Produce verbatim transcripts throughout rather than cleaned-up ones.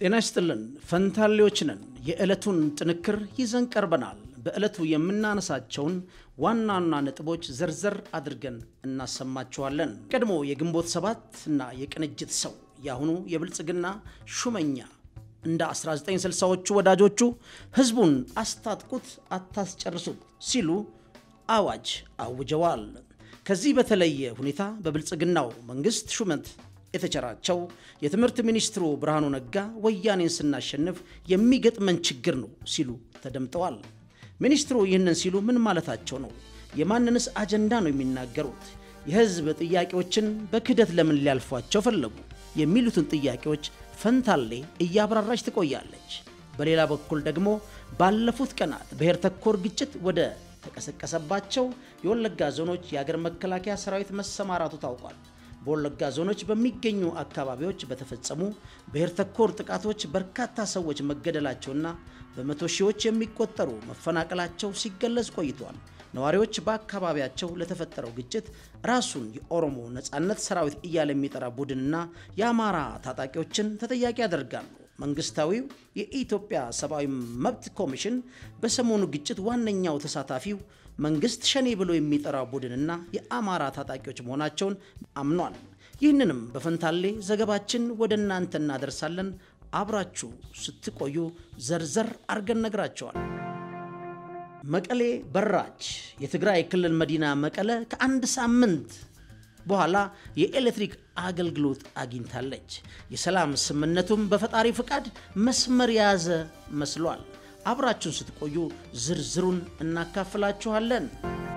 ጤና ይስጥልን ፈንታሌዎች ነን የዕለቱን ጥንክር ይዘን ቀርበናል በዕለቱ የምናነሳቸውን ዋናና ነጥቦች ዘርዘር አድርገን እናሰማቸዋለን ቀድሞ የግንቦት ሰባት እና የቅንጅት ሰው ያሁኑ የብልጽግና ሹመኛ እንደ አስራ ዘጠኝ ስልሳዎቹ ወዳጆቹ ህዝቡን አስታጥቁት አታስጨርሱት ሲሉ አዋጅ አውጀዋል ከዚህ በተለየ ሁኔታ በብልጽግናው መንግስት ሹመት የተቸራቸው የትምህርት ሚኒስትሩ ብርሃኑ ነጋ ወያኔን ስናሸንፍ የሚገጥመን ችግር ነው ሲሉ ተደምጠዋል ሚኒስትሩ ይህንን ሲሉ ምን ማለታቸው ነው የማንንስ አጀንዳ ነው የሚናገሩት የህዝብ ጥያቄዎችን በክደት ለምን ሊያልፏቸው ፈለጉ የሚሉትን ጥያቄዎች ፈንታሌ እያብራራች ትቆያለች በሌላ በኩል ደግሞ ባለፉት ቀናት ብሔር ተኮር ግጭት ወደ ተቀሰቀሰባቸው የወለጋ ዞኖች የአገር መከላከያ ሰራዊት መሰማራቱ ታውቋል በወለጋ ዞኖች በሚገኙ አካባቢዎች በተፈጸሙ ብሔር ተኮር ጥቃቶች በርካታ ሰዎች መገደላቸውና በመቶ ሺዎች የሚቆጠሩ መፈናቀላቸው ሲገለጽ ቆይቷል ነዋሪዎች በአካባቢያቸው ለተፈጠረው ግጭት ራሱን የኦሮሞ ነጻነት ሰራዊት እያለ የሚጠራ ቡድንና የአማራ ታጣቂዎችን ተጠያቂ ያደርጋሉ መንግስታዊው የኢትዮጵያ ሰብአዊ መብት ኮሚሽን በሰሞኑ ግጭት ዋነኛው ተሳታፊው መንግስት ሸኔ ብሎ የሚጠራው ቡድንና የአማራ ታጣቂዎች መሆናቸውን አምኗል ይህንንም በፈንታሌ ዘገባችን ወደናንተ እናደርሳለን አብራችሁ ስትቆዩ ዘርዘር አርገን ነግራቸዋል መቀሌ በራች የትግራይ ክልል መዲና መቀለ ከአንድ ሳምንት በኋላ የኤሌክትሪክ አገልግሎት አግኝታለች የሰላም ስምምነቱም በፈጣሪ ፍቃድ መስመር ያዘ መስሏል አብራችሁን ስትቆዩ ዝርዝሩን እናካፍላችኋለን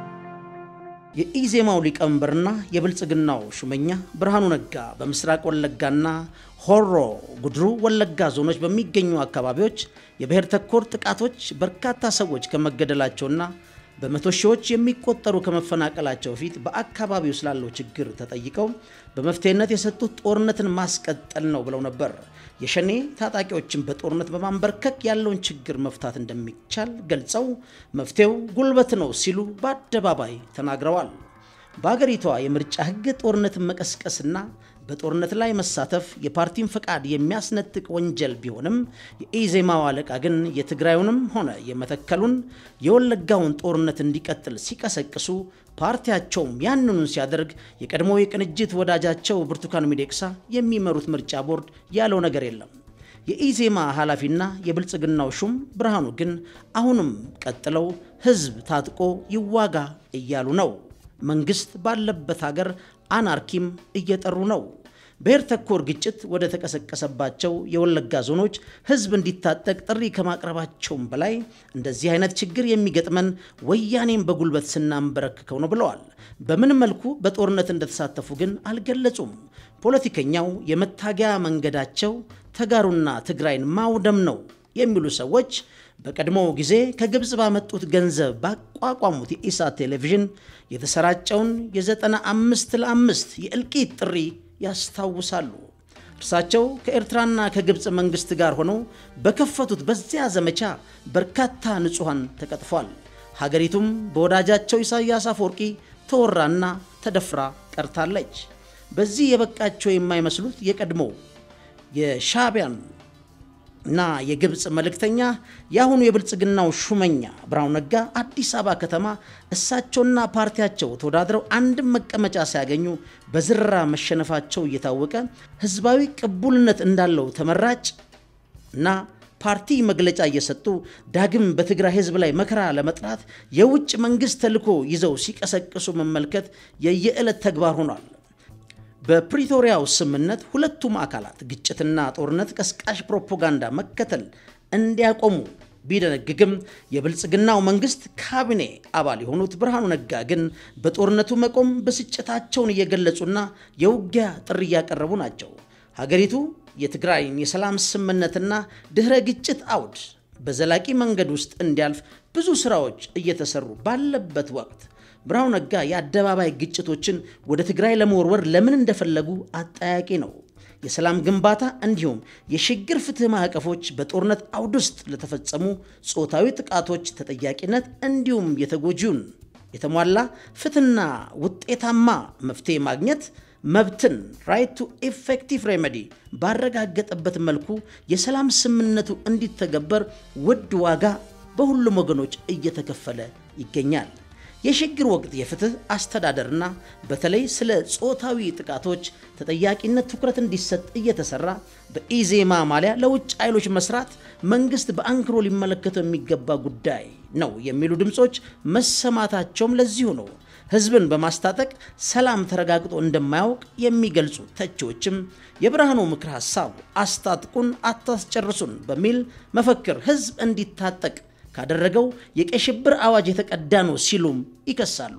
የኢዜማው ሊቀመንበርና የብልጽግናው ሹመኛ ብርሃኑ ነጋ በምስራቅ ወለጋና ሆሮ ጉድሩ ወለጋ ዞኖች በሚገኙ አካባቢዎች የብሔር ተኮር ጥቃቶች በርካታ ሰዎች ከመገደላቸውና በመቶ ሺዎች የሚቆጠሩ ከመፈናቀላቸው ፊት በአካባቢው ስላለው ችግር ተጠይቀው በመፍትሄነት የሰጡት ጦርነትን ማስቀጠል ነው ብለው ነበር የሸኔ ታጣቂዎችን በጦርነት በማንበርከክ ያለውን ችግር መፍታት እንደሚቻል ገልጸው መፍትሄው ጉልበት ነው ሲሉ በአደባባይ ተናግረዋል በአገሪቷ የምርጫ ህግ ጦርነትን መቀስቀስና በጦርነት ላይ መሳተፍ የፓርቲን ፈቃድ የሚያስነጥቅ ወንጀል ቢሆንም የኢዜማው አለቃ ግን የትግራዩንም ሆነ የመተከሉን የወለጋውን ጦርነት እንዲቀጥል ሲቀሰቅሱ ፓርቲያቸውም ያንኑን ሲያደርግ የቀድሞ የቅንጅት ወዳጃቸው ብርቱካን ሚደቅሳ የሚመሩት ምርጫ ቦርድ ያለው ነገር የለም የኢዜማ ኃላፊና የብልጽግናው ሹም ብርሃኑ ግን አሁንም ቀጥለው ህዝብ ታጥቆ ይዋጋ እያሉ ነው መንግስት ባለበት ሀገር አናርኪም እየጠሩ ነው ብሔር ተኮር ግጭት ወደ ተቀሰቀሰባቸው የወለጋ ዞኖች ህዝብ እንዲታጠቅ ጥሪ ከማቅረባቸውም በላይ እንደዚህ አይነት ችግር የሚገጥመን ወያኔን በጉልበት ስናንበረክከው ነው ብለዋል በምን መልኩ በጦርነት እንደተሳተፉ ግን አልገለጹም ፖለቲከኛው የመታገያ መንገዳቸው ተጋሩና ትግራይን ማውደም ነው የሚሉ ሰዎች በቀድሞ ጊዜ ከግብጽ ባመጡት ገንዘብ ባቋቋሙት የኢሳት ቴሌቪዥን የተሰራጨውን የዘጠና አምስት ለአምስት የእልቂት ጥሪ ያስታውሳሉ እርሳቸው ከኤርትራና ከግብጽ መንግስት ጋር ሆነው በከፈቱት በዚያ ዘመቻ በርካታ ንጹሃን ተቀጥፏል ሀገሪቱም በወዳጃቸው ኢሳያስ አፈወርቂ ተወራና ተደፍራ ቀርታለች በዚህ የበቃቸው የማይመስሉት የቀድሞ የሻቢያን እና የግብጽ መልእክተኛ ያሁኑ የብልጽግናው ሹመኛ ብርሃኑ ነጋ አዲስ አበባ ከተማ እሳቸውና ፓርቲያቸው ተወዳድረው አንድ መቀመጫ ሲያገኙ በዝራ መሸነፋቸው እየታወቀ ህዝባዊ ቅቡልነት እንዳለው ተመራጭ እና ፓርቲ መግለጫ እየሰጡ ዳግም በትግራይ ህዝብ ላይ መከራ ለመጥራት የውጭ መንግስት ተልኮ ይዘው ሲቀሰቅሱ መመልከት የየዕለት ተግባር ሆኗል በፕሪቶሪያው ስምምነት ሁለቱም አካላት ግጭትና ጦርነት ቀስቃሽ ፕሮፓጋንዳ መከተል እንዲያቆሙ ቢደነግግም የብልጽግናው መንግስት ካቢኔ አባል የሆኑት ብርሃኑ ነጋ ግን በጦርነቱ መቆም በስጭታቸውን እየገለጹና የውጊያ ጥሪ ያቀረቡ ናቸው ሀገሪቱ የትግራይን የሰላም ስምምነትና ድህረ ግጭት አውድ በዘላቂ መንገድ ውስጥ እንዲያልፍ ብዙ ስራዎች እየተሰሩ ባለበት ወቅት ብርሃኑ ነጋ የአደባባይ ግጭቶችን ወደ ትግራይ ለመወርወር ለምን እንደፈለጉ አጠያቂ ነው የሰላም ግንባታ እንዲሁም የሽግግር ፍትህ ማዕቀፎች በጦርነት አውድ ውስጥ ለተፈጸሙ ጾታዊ ጥቃቶች ተጠያቂነት እንዲሁም የተጎጂውን የተሟላ ፍትህና ውጤታማ መፍትሄ ማግኘት መብትን right to effective remedy ባረጋገጠበት መልኩ የሰላም ስምምነቱ እንዲተገበር ውድ ዋጋ በሁሉም ወገኖች እየተከፈለ ይገኛል። የሽግግር ወቅት የፍትህ አስተዳደርና በተለይ ስለ ጾታዊ ጥቃቶች ተጠያቂነት ትኩረት እንዲሰጥ እየተሰራ በኢዜማ ማሊያ ለውጭ ኃይሎች መስራት መንግስት በአንክሮ ሊመለከተው የሚገባ ጉዳይ ነው የሚሉ ድምጾች መሰማታቸውም ለዚሁ ነው። ህዝብን በማስታጠቅ ሰላም ተረጋግጦ እንደማያውቅ የሚገልጹ ተቺዎችም የብርሃኑ ምክር ሐሳብ አስታጥቁን አታስጨርሱን በሚል መፈክር ህዝብ እንዲታጠቅ ካደረገው የቀሽብር አዋጅ የተቀዳ ነው ሲሉም ይከሳሉ።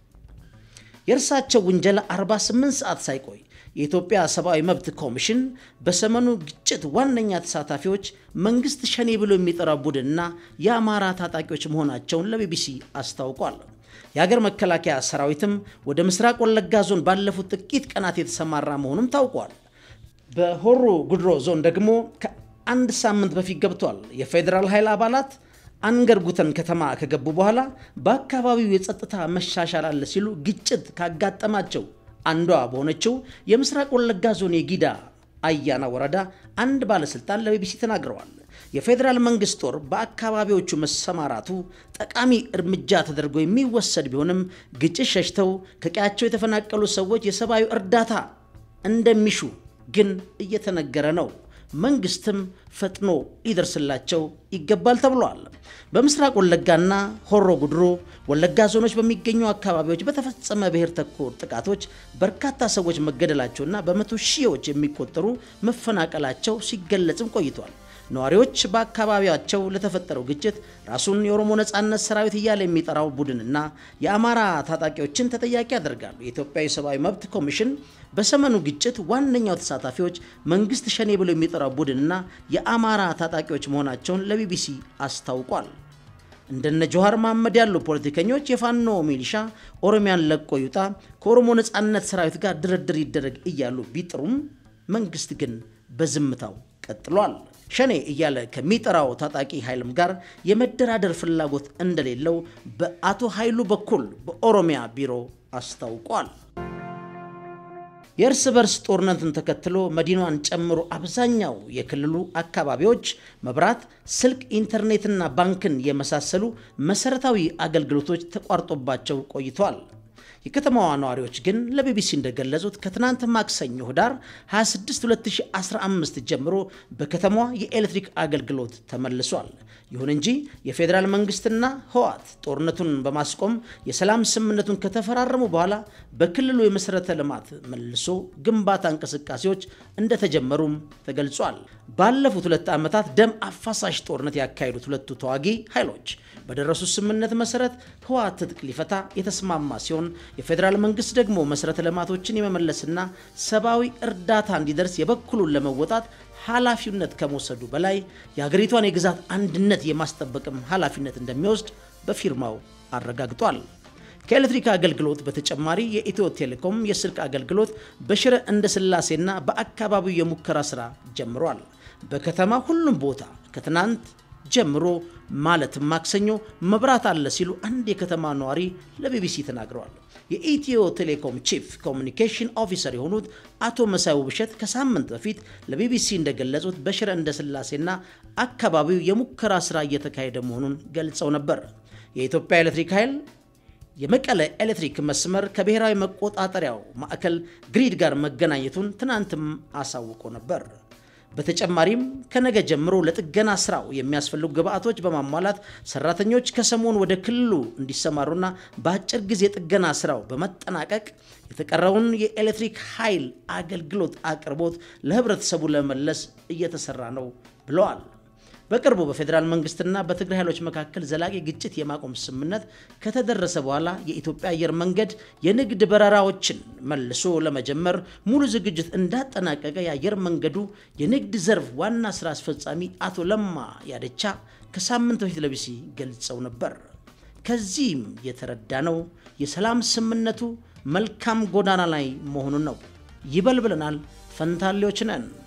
የእርሳቸው ወንጀል አርባ ስምንት ሰዓት ሳይቆይ የኢትዮጵያ ሰብአዊ መብት ኮሚሽን በሰመኑ ግጭት ዋነኛ ተሳታፊዎች መንግስት ሸኔ ብሎ የሚጠራው ቡድንና የአማራ ታጣቂዎች መሆናቸውን ለቢቢሲ አስታውቋል። የሀገር መከላከያ ሰራዊትም ወደ ምስራቅ ወለጋ ዞን ባለፉት ጥቂት ቀናት የተሰማራ መሆኑም ታውቋል። በሆሮ ጉድሮ ዞን ደግሞ ከአንድ ሳምንት በፊት ገብቷል። የፌደራል ኃይል አባላት አንገርጉተን ከተማ ከገቡ በኋላ በአካባቢው የጸጥታ መሻሻል አለ ሲሉ ግጭት ካጋጠማቸው አንዷ በሆነችው የምስራቅ ወለጋ ዞን የጊዳ አያና ወረዳ አንድ ባለስልጣን ለቢቢሲ ተናግረዋል። የፌደራል መንግስት ጦር በአካባቢዎቹ መሰማራቱ ጠቃሚ እርምጃ ተደርጎ የሚወሰድ ቢሆንም ግጭት ሸሽተው ከቀያቸው የተፈናቀሉ ሰዎች የሰብአዊ እርዳታ እንደሚሹ ግን እየተነገረ ነው። መንግስትም ፈጥኖ ይደርስላቸው ይገባል ተብሏል። በምስራቅ ወለጋና ሆሮ ጉድሩ ወለጋ ዞኖች በሚገኙ አካባቢዎች በተፈጸመ ብሔር ተኮር ጥቃቶች በርካታ ሰዎች መገደላቸውና በመቶ ሺዎች የሚቆጠሩ መፈናቀላቸው ሲገለጽም ቆይቷል። ነዋሪዎች በአካባቢያቸው ለተፈጠረው ግጭት ራሱን የኦሮሞ ነጻነት ሰራዊት እያለ የሚጠራው ቡድንና የአማራ ታጣቂዎችን ተጠያቂ ያደርጋሉ። የኢትዮጵያ ሰብአዊ መብት ኮሚሽን በሰመኑ ግጭት ዋነኛው ተሳታፊዎች መንግስት ሸኔ ብሎ የሚጠራው ቡድንና የአማራ ታጣቂዎች መሆናቸውን ለቢቢሲ አስታውቋል። እንደነ ጆሃር መሐመድ ያሉ ፖለቲከኞች የፋኖ ሚሊሻ ኦሮሚያን ለቆ ይውጣ ከኦሮሞ ነጻነት ሰራዊት ጋር ድርድር ይደረግ እያሉ ቢጥሩም መንግስት ግን በዝምታው ቀጥሏል። ሸኔ እያለ ከሚጠራው ታጣቂ ኃይልም ጋር የመደራደር ፍላጎት እንደሌለው በአቶ ኃይሉ በኩል በኦሮሚያ ቢሮ አስታውቋል። የእርስ በርስ ጦርነትን ተከትሎ መዲናዋን ጨምሮ አብዛኛው የክልሉ አካባቢዎች መብራት፣ ስልክ፣ ኢንተርኔትና ባንክን የመሳሰሉ መሰረታዊ አገልግሎቶች ተቋርጦባቸው ቆይቷል። የከተማዋ ነዋሪዎች ግን ለቢቢሲ እንደገለጹት ከትናንት ማክሰኞ ህዳር ሃያ ስድስት ሁለት ሺህ አስራ አምስት ጀምሮ በከተማዋ የኤሌክትሪክ አገልግሎት ተመልሷል። ይሁን እንጂ የፌደራል መንግስትና ህወሓት ጦርነቱን በማስቆም የሰላም ስምምነቱን ከተፈራረሙ በኋላ በክልሉ የመሰረተ ልማት መልሶ ግንባታ እንቅስቃሴዎች እንደተጀመሩም ተገልጿል። ባለፉት ሁለት ዓመታት ደም አፋሳሽ ጦርነት ያካሄዱት ሁለቱ ተዋጊ ኃይሎች በደረሱ ስምምነት መሰረት ህወሓት ትጥቅ ሊፈታ የተስማማ ሲሆን የፌደራል መንግስት ደግሞ መሰረተ ልማቶችን የመመለስና ሰብአዊ እርዳታ እንዲደርስ የበኩሉን ለመወጣት ኃላፊነት ከመውሰዱ በላይ የሀገሪቷን የግዛት አንድነት የማስጠበቅም ኃላፊነት እንደሚወስድ በፊርማው አረጋግጧል። ከኤሌክትሪክ አገልግሎት በተጨማሪ የኢትዮ ቴሌኮም የስልክ አገልግሎት በሽረ እንደ ስላሴና በአካባቢው የሙከራ ስራ ጀምሯል። በከተማ ሁሉም ቦታ ከትናንት ጀምሮ ማለት ማክሰኞ መብራት አለ ሲሉ አንድ የከተማ ነዋሪ ለቢቢሲ ተናግረዋል። የኢትዮ ቴሌኮም ቺፍ ኮሙኒኬሽን ኦፊሰር የሆኑት አቶ መሳዩ ብሸት ከሳምንት በፊት ለቢቢሲ እንደገለጹት በሽረ እንደ ስላሴና አካባቢው የሙከራ ስራ እየተካሄደ መሆኑን ገልጸው ነበር። የኢትዮጵያ ኤሌክትሪክ ኃይል የመቀለ ኤሌክትሪክ መስመር ከብሔራዊ መቆጣጠሪያው ማዕከል ግሪድ ጋር መገናኘቱን ትናንትም አሳውቆ ነበር። በተጨማሪም ከነገ ጀምሮ ለጥገና ስራው የሚያስፈልጉ ግብአቶች በማሟላት ሰራተኞች ከሰሞኑ ወደ ክልሉ እንዲሰማሩና በአጭር ጊዜ ጥገና ስራው በመጠናቀቅ የተቀረውን የኤሌክትሪክ ኃይል አገልግሎት አቅርቦት ለህብረተሰቡ ለመመለስ እየተሰራ ነው ብለዋል። በቅርቡ በፌደራል መንግስትና በትግራይ ኃይሎች መካከል ዘላቂ ግጭት የማቆም ስምምነት ከተደረሰ በኋላ የኢትዮጵያ አየር መንገድ የንግድ በረራዎችን መልሶ ለመጀመር ሙሉ ዝግጅት እንዳጠናቀቀ የአየር መንገዱ የንግድ ዘርፍ ዋና ስራ አስፈጻሚ አቶ ለማ ያደቻ ከሳምንት በፊት ለቢቢሲ ገልጸው ነበር። ከዚህም የተረዳነው የሰላም ስምምነቱ መልካም ጎዳና ላይ መሆኑን ነው። ይበልብለናል ፈንታሌዎች ነን።